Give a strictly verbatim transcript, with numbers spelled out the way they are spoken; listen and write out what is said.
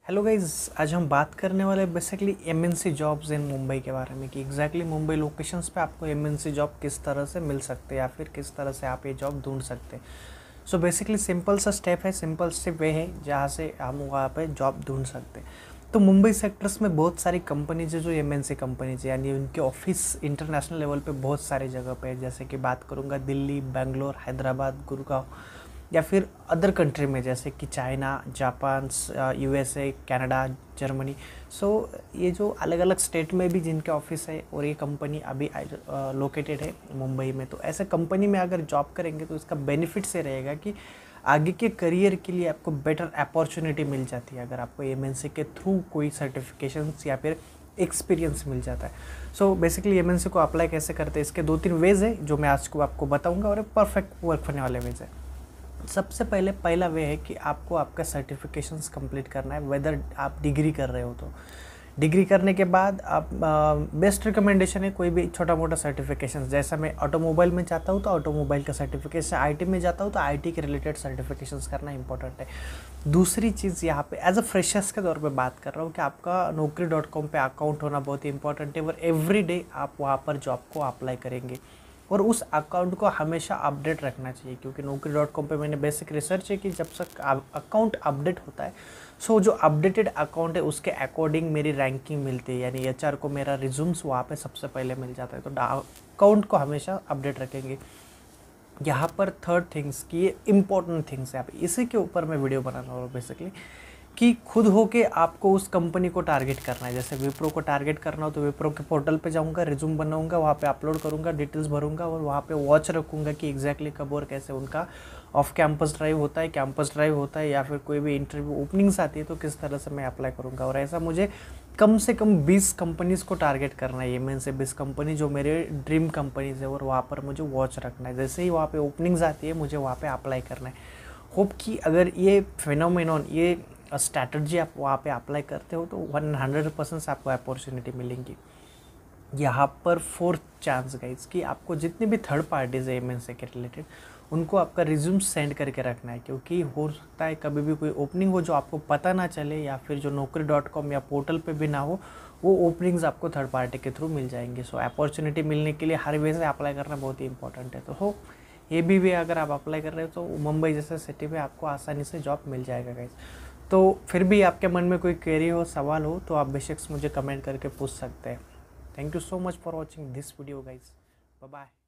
Hello guys, आज हम बात करने वाले basically MNC jobs in Mumbai के बारे में कि एग्जैक्टली मुंबई लोकेशंस पे आपको एमएनसी जॉब किस तरह से मिल सकते हैं या फिर किस तरह से आप ये जॉब ढूंढ सकते हैं। सो बेसिकली सिंपल सा स्टेप है, सिंपल स्टेप वे है जहाँ से हम वहाँ पे जॉब ढूंढ सकते हैं। तो मुंबई सेक्टर्स में बहुत सारी कंपनीज है जो एमएनसी कंपनीज है, यानी उनके ऑफिस इंटरनेशनल लेवल पे बहुत सारी जगह पे है। जैसे कि बात करूँगा दिल्ली, बेंगलोर, हैदराबाद, गुड़गांव या फिर अदर कंट्री में जैसे कि China, Japan, USA, Canada, Germany. So ये जो अलग अलग स्टेट में भी जिनके ऑफिस है और ये कंपनी अभी लोकेटेड है मुंबई में, तो ऐसे कंपनी में अगर जॉब करेंगे तो इसका बेनिफिट से रहेगा कि आगे के करियर के लिए आपको बेटर अपॉर्चुनिटी मिल जाती है अगर आपको एमएनसी के थ्रू कोई सर्टिफिकेशंस या फिर एक्सपीरियंस मिल जाता है। सो बेसिकली एमएनसी को अप्लाई कैसे करते हैं, इसके दो तीन वेज है जो मैं आज को आपको बताऊंगा और परफेक्ट वर्क करने वाले वेज है। सबसे पहले पहला वे है कि आपको आपका सर्टिफिकेशंस कंप्लीट करना है, वेदर आप डिग्री कर रहे हो तो डिग्री करने के बाद आप बेस्ट रिकमेंडेशन है कोई भी छोटा मोटा सर्टिफिकेशन। जैसा मैं ऑटोमोबाइल में चाहता हूँ तो ऑटोमोबाइल का सर्टिफिकेशन, आईटी में जाता हूँ तो आईटी के रिलेटेड सर्टिफिकेशंस करना इंपॉर्टेंट है। दूसरी चीज़ यहाँ पे एज अ फ्रेशर्स के तौर पे बात कर रहा हूँ कि आपका नौकरी डॉट कॉम पर अकाउंट होना बहुत ही इंपॉर्टेंट है और एवरी डे आप वहाँ पर जॉब को अप्लाई करेंगे और उस अकाउंट को हमेशा अपडेट रखना चाहिए, क्योंकि नौकरी डॉट कॉम पर मैंने बेसिक रिसर्च है कि जब तक अकाउंट अपडेट होता है, सो जो अपडेटेड अकाउंट है उसके अकॉर्डिंग मेरी रैंकिंग मिलती है, यानी एचआर को मेरा रिज्यूम्स वहाँ पे सबसे पहले मिल जाता है। तो अकाउंट को हमेशा अपडेट रखेंगे। यहाँ पर थर्ड थिंग्स की ये इंपॉर्टेंट थिंग्स है, आप इसी के ऊपर मैं वीडियो बना रहा हूँ बेसिकली कि खुद होके आपको उस कंपनी को टारगेट करना है। जैसे विप्रो को टारगेट करना हो तो विप्रो के पोर्टल पे जाऊंगा, रिज्यूम बनाऊंगा, वहाँ पे अपलोड करूंगा, डिटेल्स भरूंगा और वहाँ पे वॉच रखूंगा कि एग्जैक्टली कब और कैसे उनका ऑफ कैंपस ड्राइव होता है, कैंपस ड्राइव होता है या फिर कोई भी इंटरव्यू ओपनिंग्स आती है तो किस तरह से मैं अप्लाई करूँगा। और ऐसा मुझे कम से कम बीस कंपनीज़ को टारगेट करना है, ये मेन से बीस कंपनी जो मेरे ड्रीम कंपनीज़ है और वहाँ पर मुझे वॉच रखना है। जैसे ही वहाँ पर ओपनिंग्स आती है मुझे वहाँ पर अप्लाई करना है। होप कि अगर ये फिनोमेनॉन, ये स्ट्रैटेजी आप वहाँ पे अप्लाई करते हो तो वन हंड्रेड परसेंट आपको अपॉर्चुनिटी मिलेंगी। यहाँ पर फोर्थ चांस गाइज कि आपको जितने भी थर्ड पार्टीज़ है एमएनसी के रिलेटेड उनको आपका रिज्यूम सेंड करके रखना है, क्योंकि हो सकता है कभी भी कोई ओपनिंग हो जो आपको पता ना चले या फिर जो नौकरी डॉट कॉम या पोर्टल पे भी ना हो, वो ओपनिंग्स आपको थर्ड पार्टी के थ्रू मिल जाएंगे। सो अपॉर्चुनिटी मिलने के लिए हर वे से अप्लाई करना बहुत ही इंपॉर्टेंट है। तो हो ये भी वे अगर आप अप्लाई कर रहे हो तो मुंबई जैसे सिटी में आपको आसानी से जॉब मिल जाएगा गाइज। तो फिर भी आपके मन में कोई क्वेरी हो, सवाल हो तो आप बेशक मुझे कमेंट करके पूछ सकते हैं। Thank you so much for watching this video guys. Bye bye.